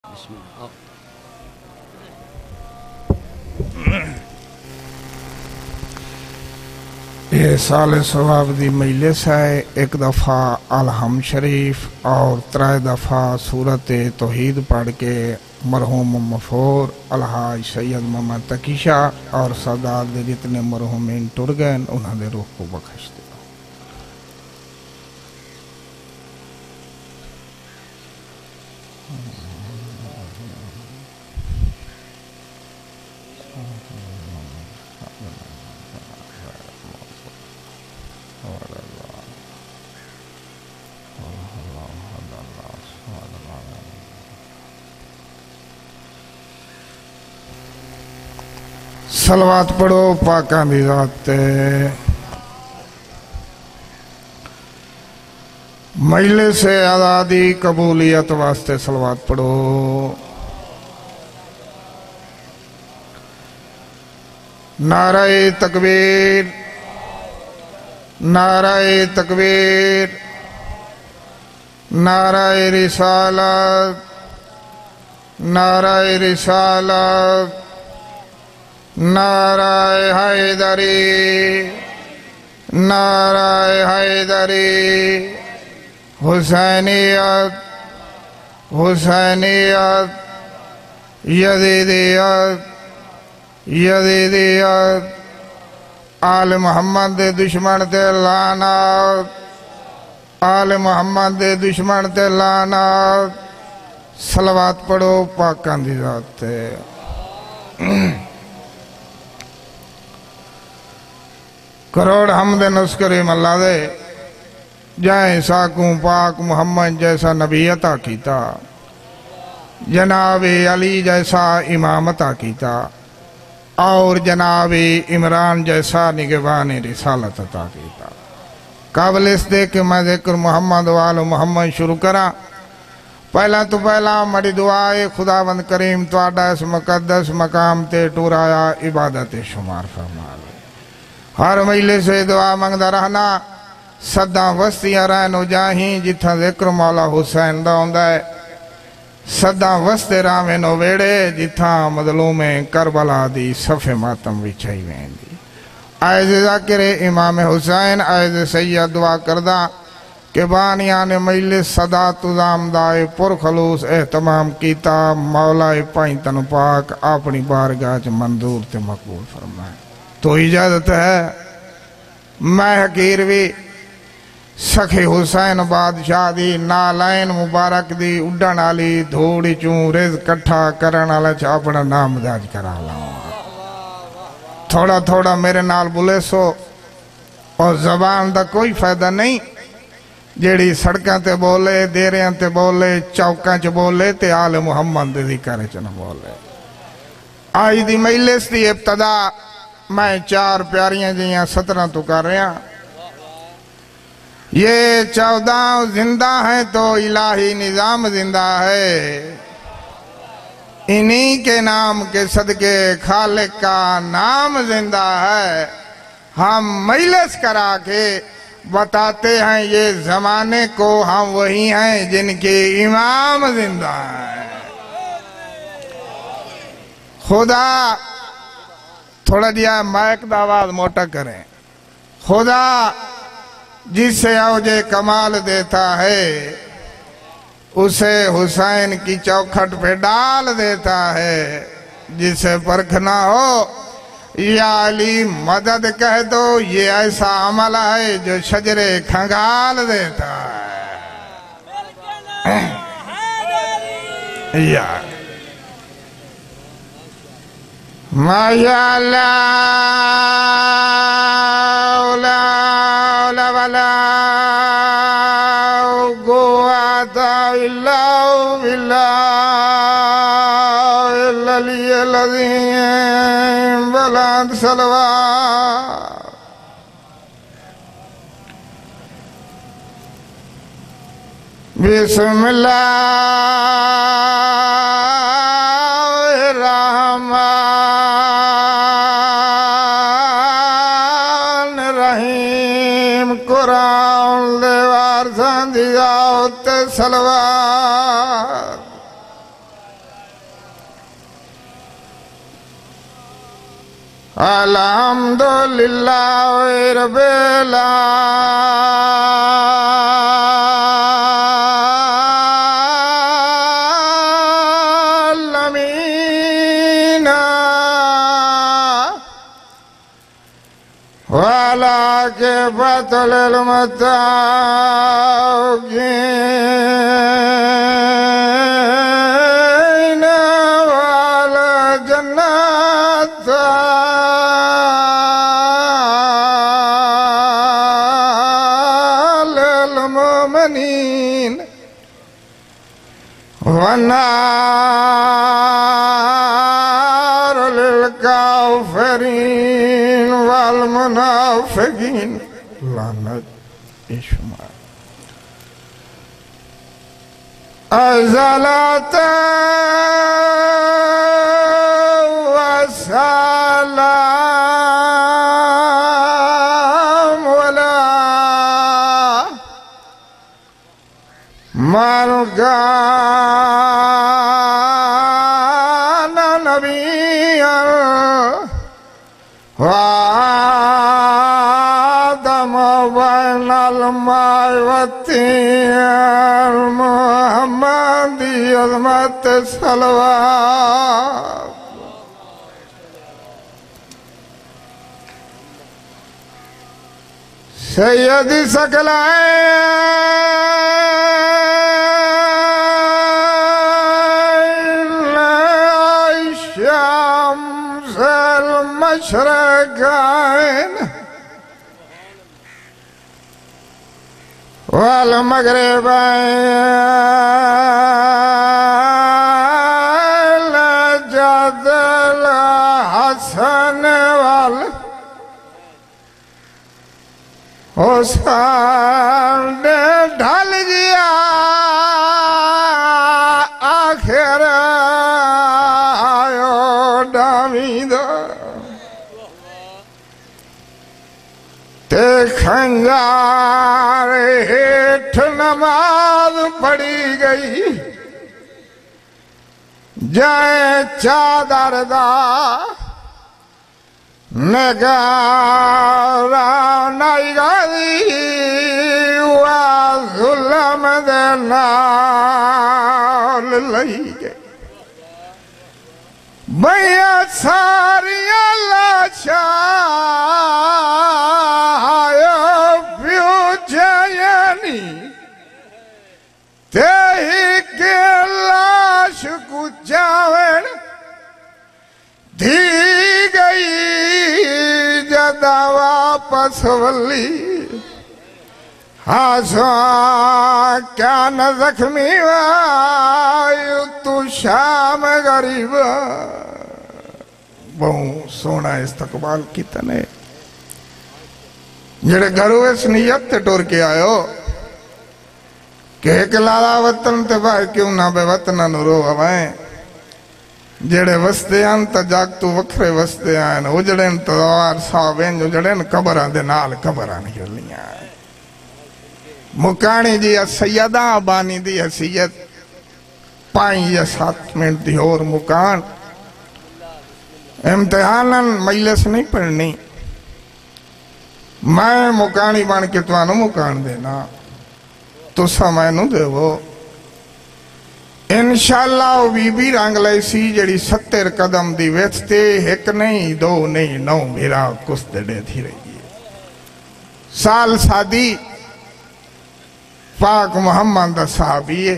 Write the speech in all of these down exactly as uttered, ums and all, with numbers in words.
بسم اللہ. یہ سال ثواب دی مجلس ہے. ایک دفعہ الحم شریف اور ترائے دفعہ سورت توحید پڑھ کے مرحوم مفور الحاج سید محمد تقی شاہ اور صدار دے جتنے مرحومین ٹر گئے انہوں نے روح کو بخش دیا. صلوات پڑھو پاکاں دی ذات تے. مجلس آزادی قبولیت واسطے صلوات پڑھو. نعرہ تکبیر، نعرہ تکبیر، نعرہ رسالت، نعرہ رسالت، نعرہ حیدری، نعرہ حیدری. حسینیت، حسینیت، یزیدیت، یزیدیت. آل محمد دے دشمن تے لعنت، آل محمد دے دشمن تے لعنت. صلوات پڑھو پاکاں دی ذات تے. کروڑ حمد نسکر ملا دے جائیں ساکوں پاک محمد جیسا نبی عطا کیتا، جناب علی جیسا امام عطا کیتا، اور جناب عمران جیسا نگہبان رسالت عطا کیتا. قابل اس دے کہ میں ذکر محمد وآل محمد شروع کرا. پہلا تو پہلا مڑی دعائے خداوند کریم تواڈا اس مقدس مقام تے ٹورایا عبادت شمار فرما لے. ہر مجلس سے دعا منگدا رہنا. صداں وستیاں رہنو جاہیں جتھاں ذکر مولا حسین دا ہوندا ہے. صداں وستے راویں نو ویڑے جتھاں مظلوم کربلا دی صف ماتم وچھائی ویندی. عائز ذاکر امام حسین عائز سید دعا کردہ کہ بانیان مجلس صدا تزام دائے پر خلوص اہتمام کیتا. مولا پائیں تن پاک اپنی بارگاہ چ منظور تے مقبول فرمائے. تو اجازت ہے میں حقیر بھی سخی حسین بادشاہ دی نالین مبارک دی اڈن آلی دھوڑی چوں رز کٹھا کرن آلا چا اپنا نام داج کرا لاؤں. تھوڑا تھوڑا میرے نال بولے سو اور زبان دا کوئی فائدہ نہیں. جیڑی سڑکاں تے بولے، دیریاں تے بولے، چوکاں چ بولے تے آل محمد دے ذکر چ نہ بولے. آج دی مجلس دی ابتدا میں چار پیاریاں جیاں سترہ تو کر رہا. یہ چودہ زندہ ہیں تو الہی نظام زندہ ہے. انہی کے نام کے صدقے خالق کا نام زندہ ہے. ہم مجلس کرا کے بتاتے ہیں یہ زمانے کو ہم وہی ہیں جن کے امام زندہ ہیں. خدا تھوڑا دیا مائک دا آواز موٹا کریں. خدا جس سے اوجے کمال دیتا ہے اسے حسین کی چوکھٹ پہ ڈال دیتا ہے. جسے پرکھ نہ ہو یا علی مدد کہہ دو، یہ ایسا عمل ہے جو شجرے کھنگال دیتا ہے. یا ماشاء اللہ لا ولا قوة إلا بالله العلي العظيم. بلند صلوات. بسم اللہ سلوات. Alhamdulillah Rabbil Alamin Wala Kibatul Muttaqin Wala Jannat وَالنَّارُ لِلْكَافِرِينَ وَالْمُنَافِقِينَ لعنت شما الصلاة والسلام على من كان نبيا وآدم بين الماء والطين محمدي عظمت الصلوات سيدي ثقلين الشمس المشرقين والمغربين جد الحسن وال حسین ڈھل گیا آخر آیو ڈامید تے کھنگار ہیٹھ نماز پڑھی گئی جائے چادر دا نگاران آئی گئی ظلم دنال لئی گئی بیعت ساری اللہ چاہیو پیو جائنی تیہی کے لاش کو جاوین دی گئی جدا واپس ولی آسان کیا نہ زخمی وائیو تو شام غریب بہت سونا استقبال کی تنے جڑے گھروں اس نیت تے ٹور کے آئے ہو کہ ایک لالا وطن تے باہر کیوں نہ بے وطنہ نورو ہوائیں جڑے وستے آن تا جاگ تو وکھرے وستے آئین اجڑین تو دوار صاحبین جو جڑین قبران دے نال قبران جلیاں مکانی جی سیدہ بانی دی حیثیت پائیں یا سات منٹ دی اور مکان امتحاناً مجلس نہیں پڑھنی میں مکانی بان کے توانو مکان دینا تو سامینو دے وہ انشاءاللہ وہ بی بی رنگ لئی سی جڑی ستر قدم دی ویچتے ایک نہیں دو نہیں نو میرا کس دڑے تھی رہی ہے سال سادی پاک محمد صحابی ہے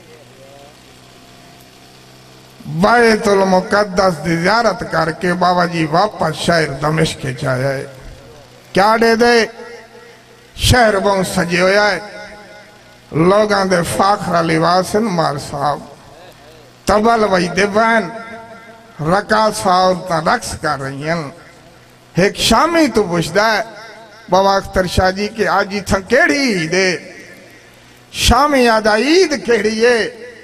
بیت المقدس دی زیارت کر کے بابا جی واپس شہر دمشق کے چاہے کیا دے دے شہر بہت سجے ہویا ہے لوگاں دے فاخرہ لباسن مار صاحب تبل وی دیوان رکا صاحب رقص کر رہی ہیں ایک شامی تو پوچھتا ہے بابا اختر شاہ جی کے آجی تھا کیڑی دے شامی آدھا عید کیڑی ہے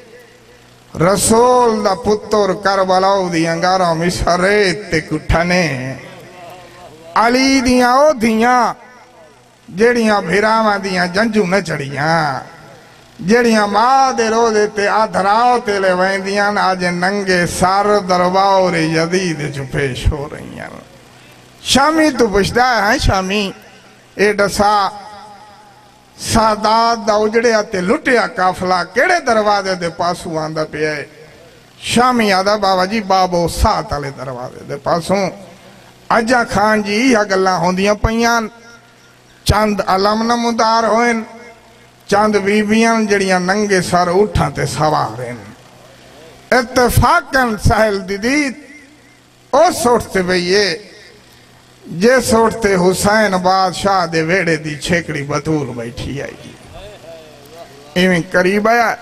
رسول دا پتر کربلاؤ دی انگارہ مصریت تے کٹھنے علی دیاں او دیاں جیڑیاں بھیراواں دیاں جنجو نہ چڑیاں جیڑیاں ماں دے رو دیتے آدھراؤ تے لے ویندیاں آج ننگے سار درباؤ رے جدید جو پیش ہو رہی ہیں شامی تو پوچھتا ہے شامی اے دسا سادات دا اجڑیا تے لٹیا کافلا کیڑے دروازے دے پاسوں آندا پیا ہے؟ شامی آدھا بابا جی بابو سات والے دروازے دے پاسوں اجا خان جی یہ گلاں ہوندیاں پیان چند علم نمودار ہوئن چند بیبیاں جڑیاں ننگے سر اٹھاں تے سوار ہیں اتفاقاً ساحل دیدید او سوٹتے بھئیے جے سوٹتے حسین بادشاہ دے ویڑے دی چھیکڑی بطول بیٹھی آئی گی ایویں قریب آیا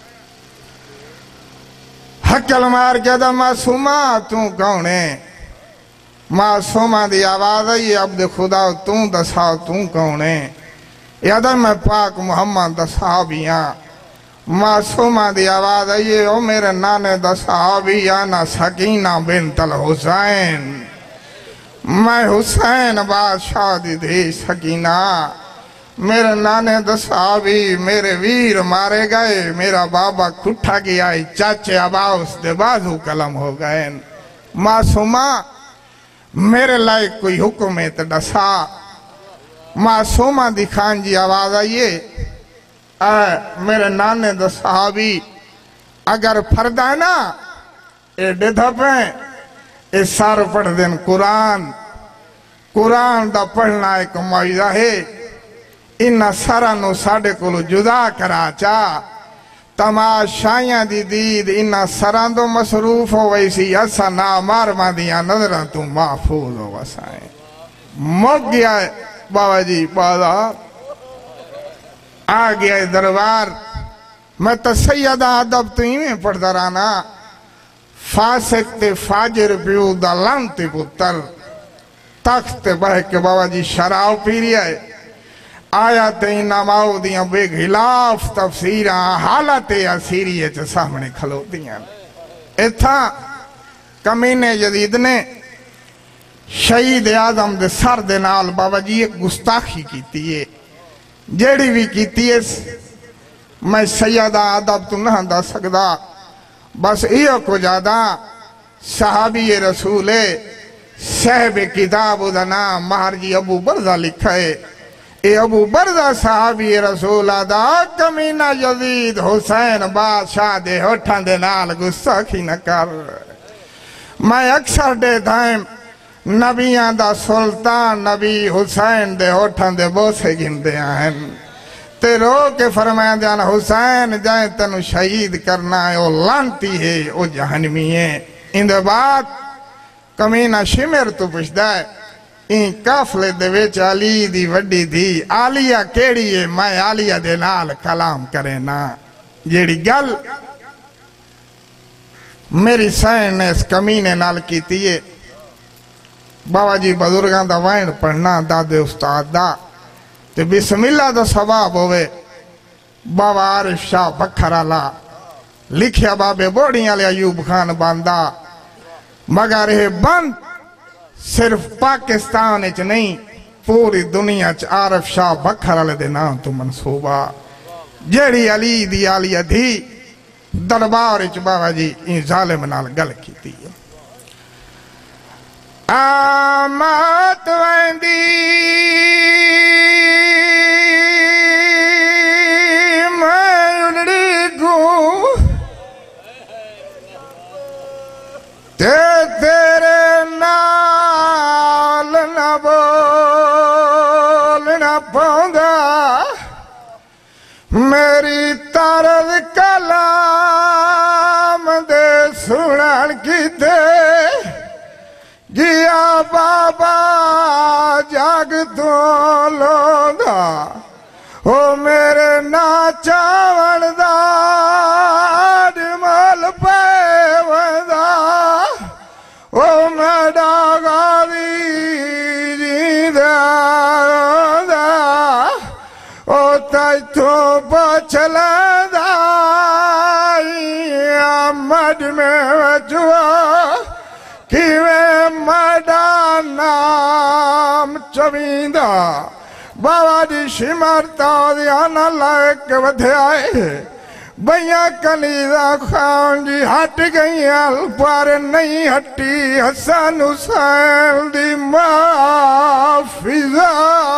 حکل مار کے دا معصومہ توں کونے معصومہ دی آواز آئی عبد خدا توں دسا توں کونے یادہ میں پاک محمد دا صحابیاں معصومہ دی آواز آئی او میرے نانے دا صحابیاں نا سکینہ بنت الحسین میں حسین بادشاہ دی دی سکینہ میرے نانے دا صحابی میرے ویر مارے گئے میرا بابا کھٹا گیا چاچے عباس دے بازو کلم ہو گئے معصومہ میرے لائق کوئی حکم ہے تو ڈسا معصومہ دی خان جی آواز آئیے اے میرے نانے دا صحابی اگر فرد ہے نا اے ڈدھپیں اے سار پڑھ دین قرآن قرآن دا پڑھنا ایک معجزہ ہے انہا سرانو ساڑے کولو جدا کرا چاہ تماشائیاں دی دید انہا سراندو مصروف ہو ویسی ایسا نامار ماندیاں نظران تو محفوظ ہو وسائیں مک گیا ہے بابا جی بازار آ گیا ہے دربار میں تو سیدہ عدب تو ہی میں پڑھ درانا فاسق تے فاجر پیو دا لانتے پتر تخت بہ کے بابا جی شراؤ پی رہا ہے آیات اناماؤ دیاں بے غلاف تفسیران حالت اسیریت سامنے کھلو دیاں اتھا کمینے جدید نے شہید اعظم دے سر دے نال بابا جی ایک گستاخی کیتی ہے جیڑی بھی کیتی ہے میں سیدہ عدب تو نہ دا سکدا بس ایو کو جادا صحابی رسول صاحب کتاب دا نام مہر جی ابو برزہ لکھا ہے اے ابو برزہ صحابی رسول آدھا کمینہ یزید حسین بادشاہ دے ہوٹھان دے نال گستاخی نہ کر میں اکثر دے دائم نبیاں دا سلطان نبی حسین دے ہوٹھان دے بوسے گن دے آئین تے رو کے فرمایا دیانا حسین جائیں تنو شہید کرنا ہے او لانتی ہے او جہنمی ہے ان دے بعد کمینہ شمر تو پوچھتا ہے این کافلے دے ویچ علی دی وڈی دی آلیہ کیڑی ہے میں آلیہ دے نال کلام کرے نا جیڑی گل میری سین نے اس کمینے نال کی تیئے بابا جی بزرگان دا وائن پڑھنا دادے استاد دا تے بسم اللہ دا ثواب ہوئے بابا عارف شاہ بکھر آلا لکھیا بابے بوڑیاں لے ایوب خان باندھا مگر یہ بند صرف پاکستان اچ نہیں پوری دنیا چ عارف شاہ بکھر آلے دے نام تو منصوبہ جیڑی علی دی آلیہ دی دربار اچ بابا جی ان ظالم نال گل کی تھی آمات ویندی میں انڑی گوں تے تیرے نال نہ بولنا پوندا میری طرز کلام دے سنن کی دے گیا بابا جاگ تو لوندا او میرے ناچاون دا ڈمال پے وندا او میڈا غازی جیندہ او تیتو بچلندا مڈ میں وجوا کیویں مڈا نام چویندا بابا جی شمر تازیاں نہ لائے کے ودھے آئے بیاں کنیزہ خان جی ہٹ گئیاں پر نہیں ہٹی حسن حسین دی ماں فضا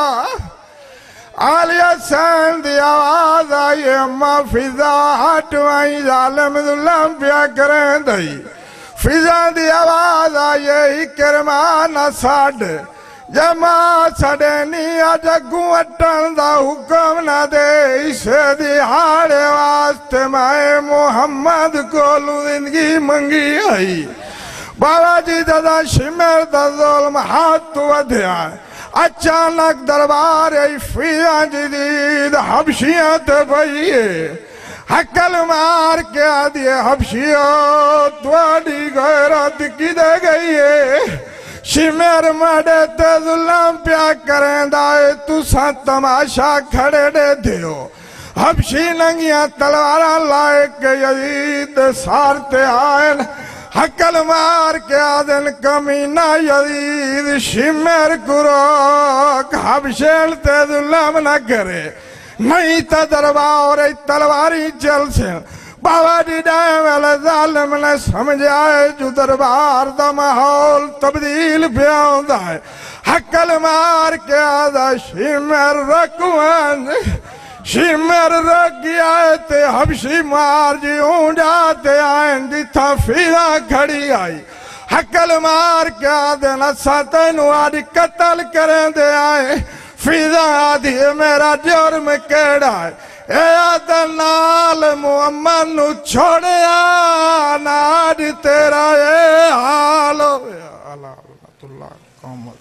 آلی حسین دی آواز آئی اماں فضا ہٹ وائیں ظالم ظلم پیا کریں دائی فضا دی آواز آئی کرمانہ ساڑھ جماع سڑینی آجگوں اٹھن دا حکم نہ دے اسے دیہاڑے واسطے میں محمد کو زندگی منگی آئی بابا جی دادا شمر دا ظلم ہاتھ ودھیا اچانک دربار ای فیاں جدید حبشیاں تے بھئیے حکل مار کے آدھئے حبشیوں توڑی غیرت کی دے گئیے شمر مڑے تے ظلم پیا کریں دائے تو ساں تماشا کھڑے دے دیو حبشی ننگیاں تلوارا لائے کے یزید سارتے آئین حکل مار کے آدھن کمینہ یزید شمر کروک حبشیل تے ظلم نہ کرے نہیں تا دربار تلواری چل سے بابا جی ڈائیں والے ظالم نے سمجھائے جو دربار دا ماحول تبدیل پیاؤں دائے حکل مار کے آدھا شمر رکوان شمر رک گیا تے حبشی مار جی اونجاتے آئیں جی تھا فیدہ کھڑی آئی حکل مار کے آدھے نسا تینو آدھی قتل کریں دے آئیں فیدہ آدھی میرا جرم کیڑا ہے اے آدھنال محمد نو چھوڑیا ناج تیرا اے حال اللہ اللہ اللہ قوم